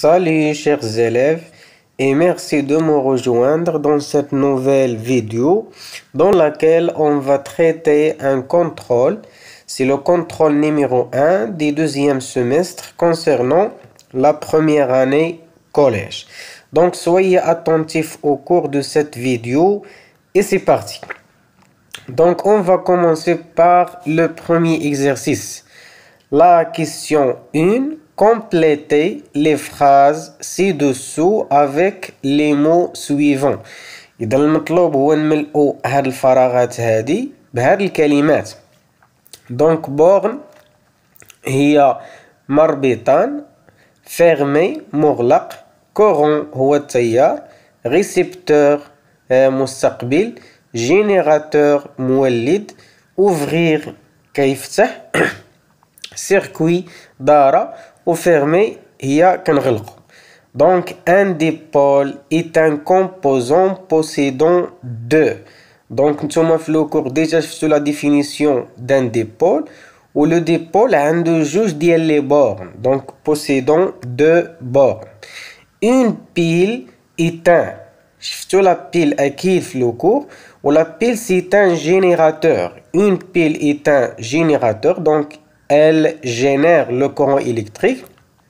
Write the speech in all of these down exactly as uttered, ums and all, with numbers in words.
Salut chers élèves et merci de me rejoindre dans cette nouvelle vidéo dans laquelle on va traiter un contrôle. C'est le contrôle numéro un du deuxième semestre concernant la première année collège. Donc soyez attentifs au cours de cette vidéo et c'est parti. Donc on va commencer par le premier exercice. La question un. Complétez les phrases ci-dessous avec les mots suivants. إذا المطلوب هو نملئوا هاد الفراغات هادي بهاد الكلمات. دونك بورن هي مربطان، فيرمي مغلق، كورون هو التيار، ريسيبتور مستقبل، جينيراتور مولد، اوفغير كيفتح، سيركوي دارة، ou fermé هي كنغلقو. Donc un dipôle est un composant possédant deux. Donc نتوما في لو كور ديجا شفتو لا ديفينيسيون d'un dipôle و لو dipôle عنده جوج ديال لي بورن. Donc possédant deux bornes. Une pile est un. شفتو لا pile أكيد في لو كور و لا pile c'est un générateur. Une pile est un générateur. Donc elle génère le courant électrique.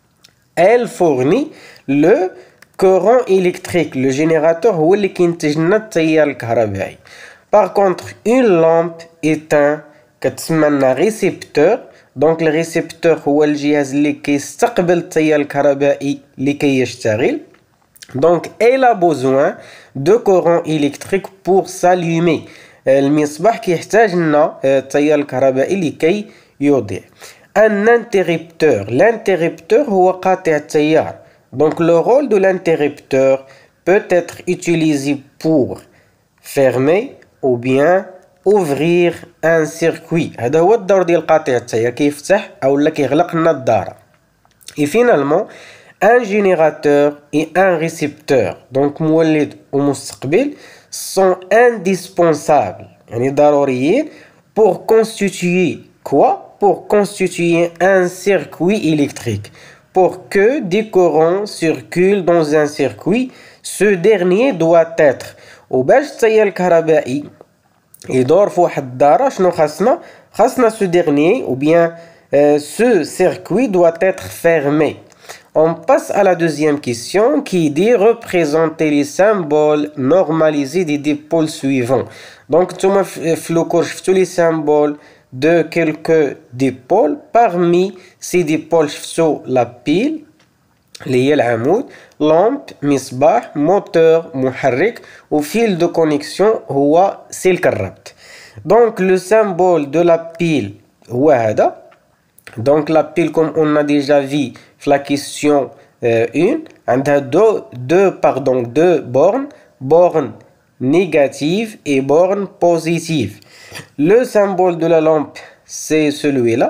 Elle fournit le courant électrique. Le générateur هو اللي كينتج لنا التيار الكهربائي. Par contre, une lampe est un كتسمى لنا ريسيبتور. دونك الريسيبتور هو الجهاز اللي كيستقبل التيار الكهربائي لكي يشتغل. Donc elle a besoin de courant électrique pour s'allumer. المصباح كيحتاج لنا التيار الكهربائي لكي يضيء. Un interrupteur. L'interrupteur هو قاطع التيار. Donc le rôle de l'interrupteur peut être utilisé pour fermer ou bien ouvrir un circuit. هذا هو الدور ديال قاطع التيار، كيفتح أو لا كيغلق لنا الدارة. Et finalement un générateur et un récepteur. Donc مولد ومستقبل sont indispensables يعني ضروريين pour constituer quoi? Pour constituer un circuit électrique. Pour que des courants circulent dans un circuit, ce dernier doit être. وباش التيار الكهربائي يدور في واحد الدارة شنو خاصنا؟ خاصنا ce dernier ou bien euh, ce circuit doit être fermé. On passe à la deuxième question qui dit représenter les symboles normalisés des dipôles suivants. Donc نتوما في لو كور شفتو لي symboles de quelques dipôles. Parmi ces dipôles شفتو la pile اللي هي العمود، lampe مصباح، moteur محرك، و fil de connexion هو سلك الربط. Donc le symbole de la pile هو هذا. Donc la pile comme on a déjà vu في la question un عندها deux deux pardon deux bornes borne négative et borne positive. Le symbole de la lampe c'est celui-là.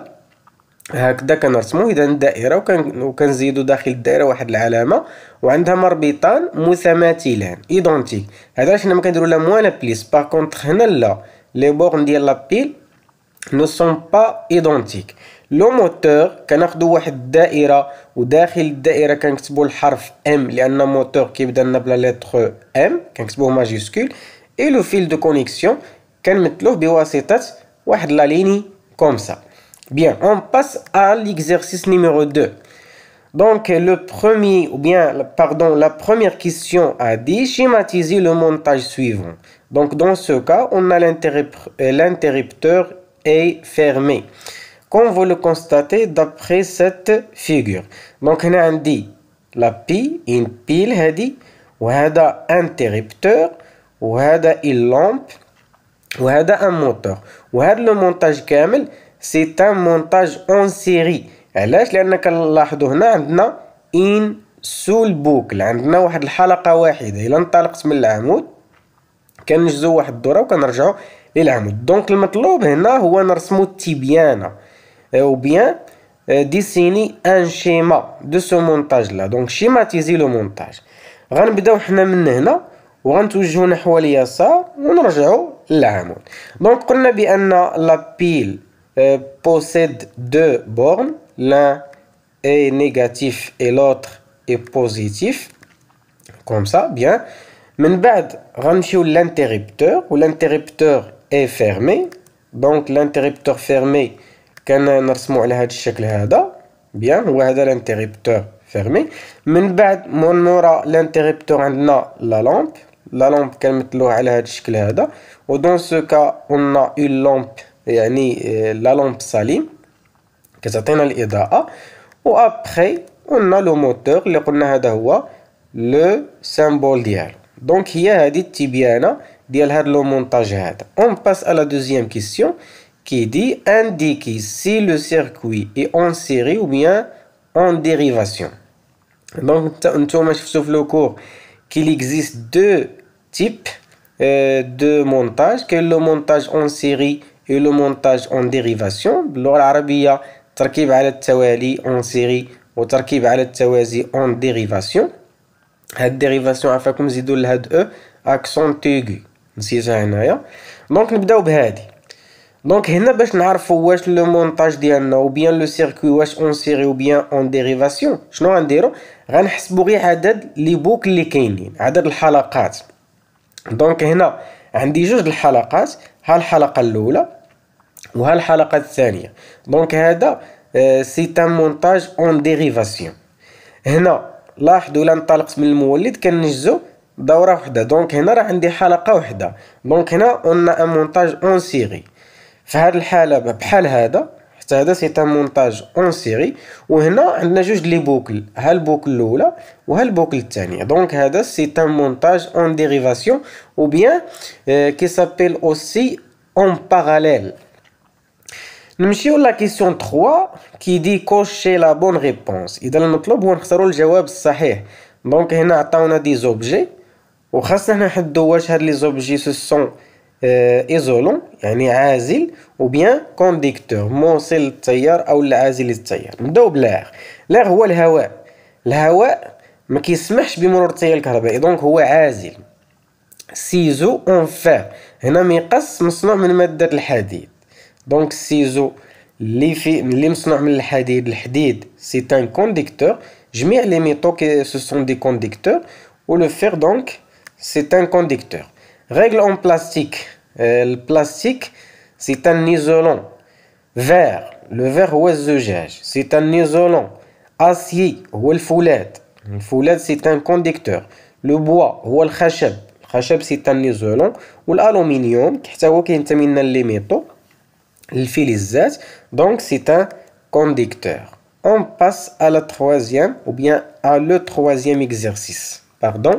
هكذا كنرسمو إذا دائرة وكنزيدو داخل الدائرة واحد العلامة وعندها مربطان متماثلان إيدونتيك. هذا شنو كنديرو لا موان بليس. باغ كونطخ هنا لا لي بورن ديال لا بيل ne sont pas identiques. لو موتور كناخدو واحد الدائرة وداخل الدائرة كنكتبو الحرف ام لأن موتور كيبدا لنا بلا لتر ام كنكتبوه ماجيسكول. et le fil de connexion كنمثلوه بواسطة واحد لا ليني comme ça. Bien, on passe à l'exercice numéro deux. Donc le premier ou bien pardon la première question a dit schématiser le montage suivant. Donc dans ce cas on a l'interrupteur est fermé comme vous le constatez d'après cette figure. Donc هنا عندي la pile une pile هذه وهذا interrupteur وهذا une lampe وهذا un moteur وهذا le montage كامل c'est un montage en série. علاش؟ لأن كنلاحظوا هنا عندنا une seule boucle عندنا واحد الحلقة واحدة. إلا انطلقت من العمود كنجزو واحد الدورة وكنرجعوا للعمود. دونك المطلوب هنا هو نرسمو التبيانة ou bien dessiner un schéma de ce montage là. Donc schématiser le montage. غنبداو حنا من هنا وغنتوجهو نحو اليسار ونرجعو للعمود. دونك قلنا بأن la pile possède deux bornes. L'un est négatif et l'autre est positif comme ça bien. من بعد غنمشيو l'interrupteur و l'interrupteur est fermé. donc l'interrupteur fermé كان نرسمو على هذا الشكل هذا bien. هو هذا l'interrupteur fermé. من بعد من مورا l'interrupteur عندنا la lampe. la lampe كنمثلوها على هذا الشكل هذا. و dans ce cas on a une lampe يعني la lampe سالين كتعطينا الإضاءة. و après on a le moteur اللي قلنا هذا هو le symbole ديالو. donc هي هذه التبيانة ديال هذا لو مونتاج هذا. on passe à la deuxième question qui dit indiquer si le circuit est en série ou bien en dérivation. donc نتوما شفتو في لو كور qu'il existe deux types euh, de montage. كاين le montage en série et le montage en dérivation. باللغة العربية تركيب على التوالي en série وتركيب على التوازي en dérivation. هاد dérivation عفاكم نزيدو لهاد او accent aigu نسيتها هنايا. دونك نبداو بهادي. دونك هنا باش نعرفو واش لو مونتاج ديالنا او بيان لو سيركوي واش اون سيري او بيان اون ديريفاسيون شنو غنديرو؟ غنحسبو غير عدد لي بوك اللي كاينين، عدد الحلقات. دونك هنا عندي جوج الحلقات، ها الحلقه الاولى وها الحلقه الثانيه. دونك هذا سي ان مونتاج اون ديريفاسيون. هنا لاحظوا الا انطلقت من المولد كنجزو دوره وحده. دونك هنا راه عندي حلقه وحده. دونك هنا قلنا ان مونتاج اون سيري. في هذه الحاله بحال هذا حتى هذا سي ان مونتاج اون سيري. وهنا عندنا جوج لي بوكل، ها البوكل الاولى وها البوكل الثانيه. دونك هذا سي ان مونتاج اون ديريفاسيون او بيان كي سابيل اوسي اون باراليل. نمشيو لا كيسيون ثلاثة كي دي كوشي لا بون ريبونس. اذا المطلوب هو نختاروا الجواب الصحيح. دونك هنا عطاونا دي زوبجي وخاصنا نحددوا واش هاد لي زوبجي سو سون ايزولون يعني عازل او بيان كونديكتور موصل للتيار او عازل للتيار. نبداو بالاغ. الاغ هو الهواء. الهواء ما كيسمحش بمرور التيار الكهربائي دونك هو عازل. سيزو اون فير هنا مقص مصنوع من ماده الحديد. دونك السيزو اللي في اللي مصنوع من الحديد، الحديد سي ان كونديكتور. جميع لي ميتaux كي سو سون دي كونديكتور و لو فير دونك سي ان كونديكتور. ريغل اون بلاستيك. البلاستيك سي ان ايزولون. فير لو فير هو الزجاج سي ان ايزولون. اسيي هو الفولاذ، الفولاذ سي ان كونديكتور. لو بوا هو الخشب، الخشب سي ان ايزولون. والالومنيوم حتى هو كينتمي لنا لي ميتaux الفلزات دونك سي ان كونديكتور. On passe à la troisième ou bien à le troisième exercice. Pardon.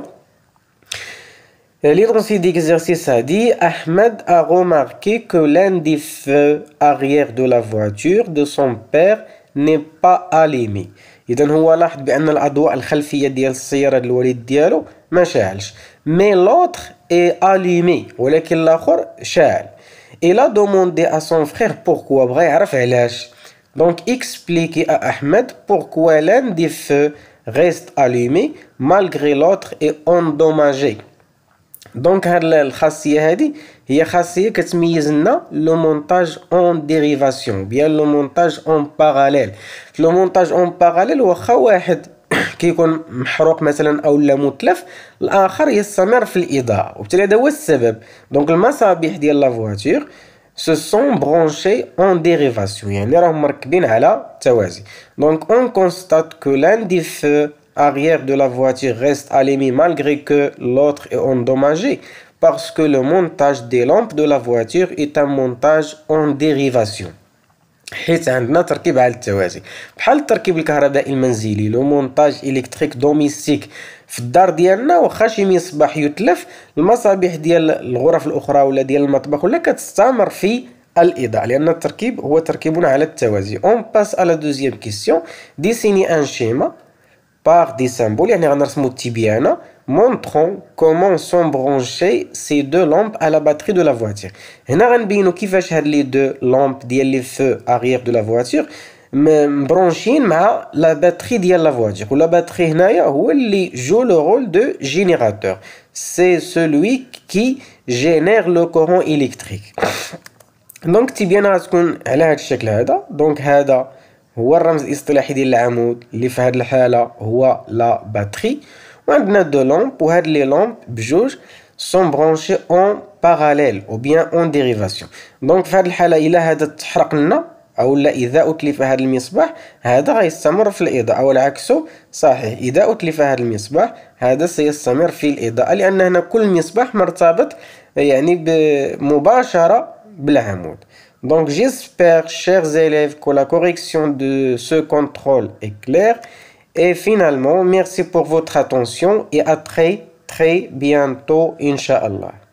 L'exercice d'exercice a dit Ahmed a remarqué que l'un des feux arrière de la voiture de son père n'est pas allumé. إذا هو لاحظ بأن الأضواء الخلفية ديال السيارة الوالد ديالو ما شاعلش. Mais l'autre est allumé ولكن الآخر شاعل. Il a demandé à son frère pourquoi. بغا يعرف علاش. Donc expliquez à Ahmed pourquoi l'un des feux reste allumé malgré l'autre est endommagé. Donc هاد الخاصية هادي هي خاصية كتميز لنا لو مونتاج اون ديريفاسيون بيان لو مونتاج اون باراليل. في لو مونتاج اون باراليل واخا واحد كيكون محروق مثلا او لا متلف الاخر يستمر في الاضاءة وبالتالي هذا هو السبب. دونك المصابيح ديال لا فواتور se sont branchés en dérivation يعني راهم مركبين على توازي. Donc on constate que l'un des feux arrière de la voiture reste allumé malgré que l'autre est endommagé parce que le montage des lampes de la voiture est un montage en dérivation. حيت عندنا تركيب على التوازي بحال التركيب الكهربائي المنزلي لو مونتاج الكتريك دوميستيك. في الدار ديالنا واخا شي مصباح يتلف المصابيح ديال الغرف الاخرى ولا ديال المطبخ ولا كتستمر في الاضاءه لان التركيب هو تركيب على التوازي. اون باس على دوزيام كيسيون. ديسيني ان شيما بار دي سامبول يعني غنرسمو التبيانه montrant comment sont branchées ces deux lampes à la batterie de la voiture. هنا غنبينو كيفاش هاد لي دو لامب ديال لي فو arrière de la voiture مبرونشين مع لا باتري ديال لا فواتور. ولا باتري هنايا هو اللي جو لو رول دو جينيراتور سي celui qui génère le courant électrique. دونك التبيانه غتكون على هاد الشكل هذا. دونك هذا هو الرمز الاصطلاحي ديال العمود اللي في هذه الحالة هو لا باتري. وعندنا دو لامب، وهاد لي لامب بجوج سون برونشي اون باراليل او بيان اون ديريفاسيون. دونك في هذه الحالة إلا هذا تحرق لنا أو لا إذا أتلف هذا المصباح هذا غيستمر في الإضاءة، والعكس صحيح، إذا أتلف هذا المصباح هذا سيستمر في الإضاءة، لأن هنا كل مصباح مرتبط يعني مباشرة بالعمود. Donc j'espère, chers élèves, que la correction de ce contrôle est claire. Et finalement, merci pour votre attention et à très très bientôt, Inch'Allah.